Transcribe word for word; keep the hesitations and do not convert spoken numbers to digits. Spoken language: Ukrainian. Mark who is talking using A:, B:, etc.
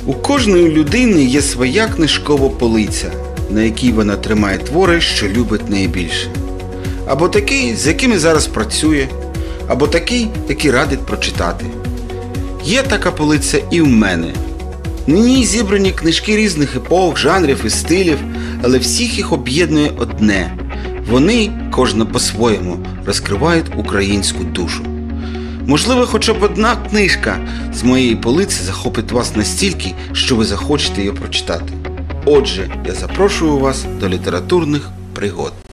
A: У кожної людини є своя книжкова полиця, на якій вона тримає твори, що любить найбільше. Або такий, з якими зараз працює, або такий, який радить прочитати. Є така полиця і в мене. На ній зібрані книжки різних епох, жанрів і стилів, але всіх їх об'єднує одне. Вони, кожна по-своєму, розкривають українську душу. Можливо, хоча б одна книжка з моєї полиці захопить вас настільки, що ви захочете її прочитати. Отже, я запрошую вас до літературних пригод.